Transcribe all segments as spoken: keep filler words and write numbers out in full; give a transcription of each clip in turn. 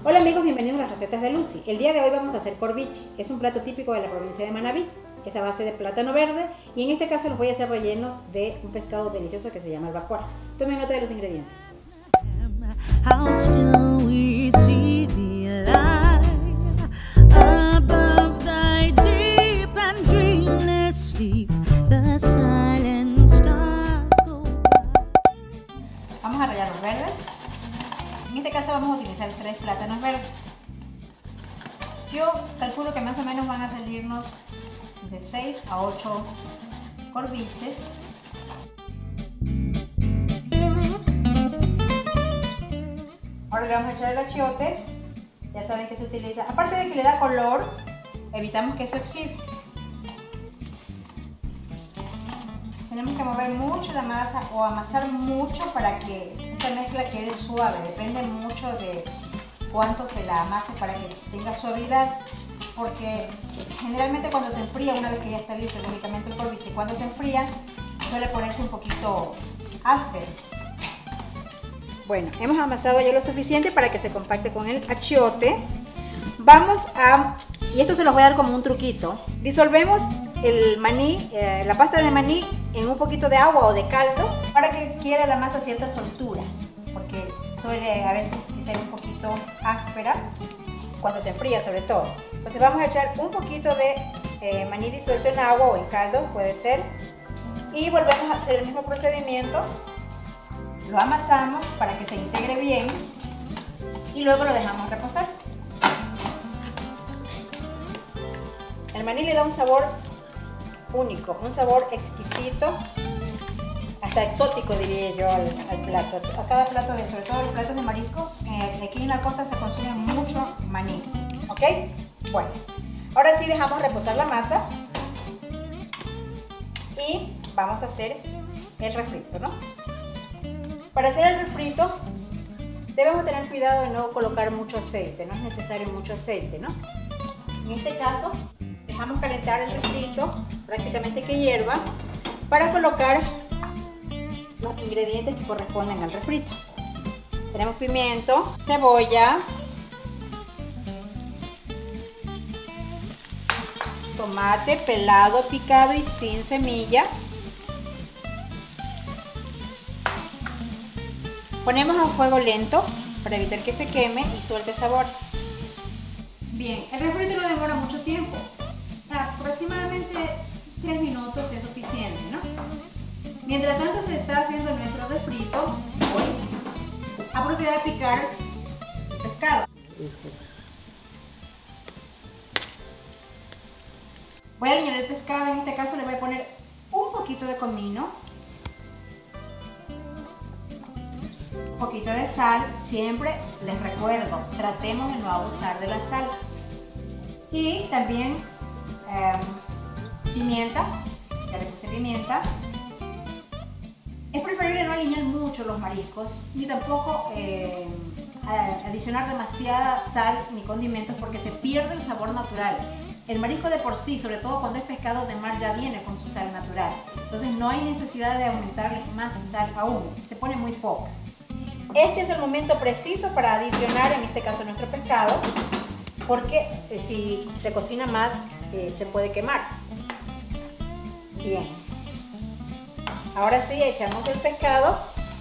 Hola amigos, bienvenidos a las recetas de Lucy. El día de hoy vamos a hacer corviche. Es un plato típico de la provincia de Manabí. Es a base de plátano verde y en este caso los voy a hacer rellenos de un pescado delicioso que se llama albacora. Tomen nota de los ingredientes. Vamos a rallar los verdes. En este caso vamos a utilizar tres plátanos verdes. Yo calculo que más o menos van a salirnos de seis a ocho corviches. Ahora le vamos a echar el achiote. Ya saben que se utiliza, aparte de que le da color, evitamos que se oxide. Tenemos que mover mucho la masa o amasar mucho para que esta mezcla quede suave. Depende mucho de cuánto se la amase para que tenga suavidad, porque generalmente cuando se enfría, una vez que ya está listo lógicamente el corviche, cuando se enfría suele ponerse un poquito áspero. Bueno, hemos amasado ya lo suficiente para que se compacte con el achiote. Vamos a, y esto se los voy a dar como un truquito, disolvemos el maní, eh, la pasta de maní en un poquito de agua o de caldo para que quiera la masa cierta soltura, porque suele a veces ser un poquito áspera cuando se enfría sobre todo. Entonces vamos a echar un poquito de eh, maní disuelto en agua o en caldo, puede ser, y volvemos a hacer el mismo procedimiento. Lo amasamos para que se integre bien y luego lo dejamos reposar. El maní le da un sabor único, un sabor exquisito, hasta exótico diría yo al, al plato. A cada plato, de, sobre todo los platos de mariscos, eh, aquí en la costa se consume mucho maní. ¿Ok? Bueno, ahora sí dejamos reposar la masa y vamos a hacer el refrito, ¿no? Para hacer el refrito debemos tener cuidado de no colocar mucho aceite, no es necesario mucho aceite, ¿no? En este caso dejamos calentar el refrito, prácticamente que hierva, para colocar los ingredientes que corresponden al refrito. Tenemos pimiento, cebolla, tomate pelado, picado y sin semilla. Ponemos a fuego lento para evitar que se queme y suelte sabor. Bien, el refrito no demora mucho tiempo. Aproximadamente tres minutos es suficiente, ¿no? Mientras tanto se está haciendo nuestro refrito, voy a proceder a picar el pescado. Voy a alinear el pescado, en este caso le voy a poner un poquito de comino, un poquito de sal. Siempre les recuerdo, tratemos de no abusar de la sal. Y también eh, pimienta, ya le puse pimienta. Es preferible no alinear mucho los mariscos, ni tampoco eh, adicionar demasiada sal ni condimentos, porque se pierde el sabor natural. El marisco de por sí, sobre todo cuando es pescado de mar, ya viene con su sal natural. Entonces no hay necesidad de aumentarle más sal aún, se pone muy poca. Este es el momento preciso para adicionar, en este caso, nuestro pescado, porque eh, si se cocina más, eh, se puede quemar. Bien. Ahora sí, echamos el pescado.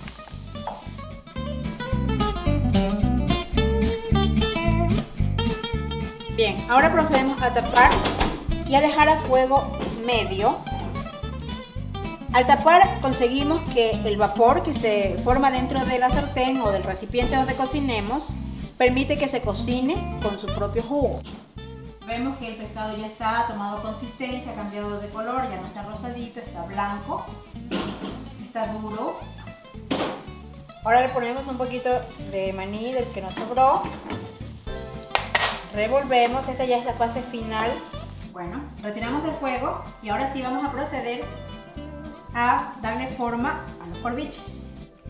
Bien, ahora procedemos a tapar y a dejar a fuego medio. Al tapar conseguimos que el vapor que se forma dentro de la sartén o del recipiente donde cocinemos permite que se cocine con su propio jugo. Vemos que el pescado ya está, ha tomado consistencia, ha cambiado de color, ya no está rosadito, está blanco, está duro. Ahora le ponemos un poquito de maní del que nos sobró. Revolvemos, esta ya es la fase final. Bueno, retiramos del fuego y ahora sí vamos a proceder a darle forma a los corviches.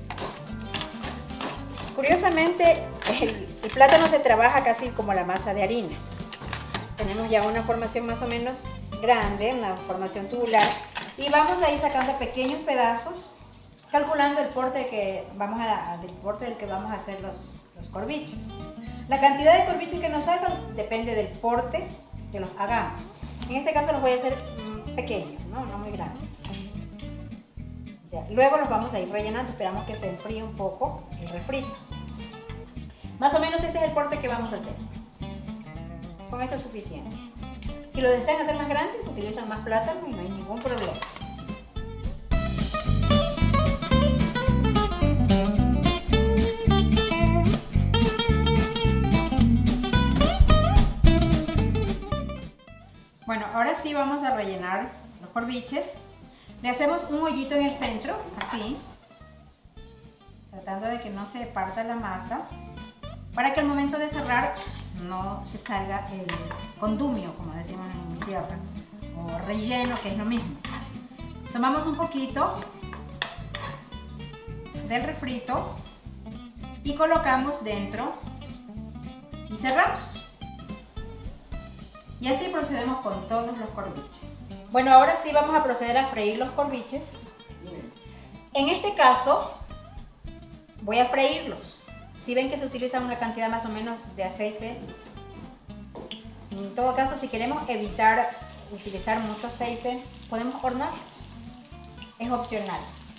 Curiosamente, el, el plátano se trabaja casi como la masa de harina. Tenemos ya una formación más o menos grande, una formación tubular, y vamos a ir sacando pequeños pedazos, calculando el porte que vamos a, del porte del que vamos a hacer los, los corviches. La cantidad de corviches que nos salgan depende del porte que los hagamos. En este caso los voy a hacer pequeños, no, no muy grandes. Ya, luego los vamos a ir rellenando, esperamos que se enfríe un poco el refrito. Más o menos este es el porte que vamos a hacer. Con esto es suficiente. Si lo desean hacer más grandes, utilizan más plátano y no hay ningún problema. Bueno, ahora sí vamos a rellenar los corviches. Le hacemos un hoyito en el centro, así, tratando de que no se parta la masa, para que al momento de cerrar no se salga el condumio, como decimos en mi tierra, o relleno, que es lo mismo. Tomamos un poquito del refrito y colocamos dentro y cerramos. Y así procedemos con todos los corviches. Bueno, ahora sí vamos a proceder a freír los corviches. En este caso, voy a freírlos. Si ven que se utiliza una cantidad más o menos de aceite, en todo caso, si queremos evitar utilizar mucho aceite, podemos hornearlos. Es opcional.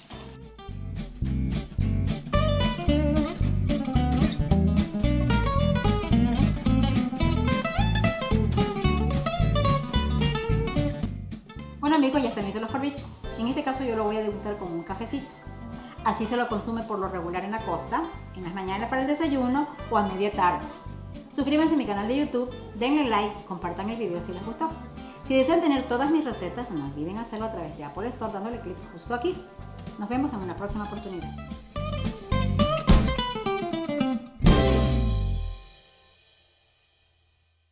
Bueno amigos, ya están listos los corviches. En este caso yo lo voy a degustar con un cafecito. Así se lo consume por lo regular en la costa, en las mañanas para el desayuno o a media tarde. Suscríbanse a mi canal de YouTube, denle like, compartan el video si les gustó. Si desean tener todas mis recetas, no olviden hacerlo a través de Apple Store dándole clic justo aquí. Nos vemos en una próxima oportunidad.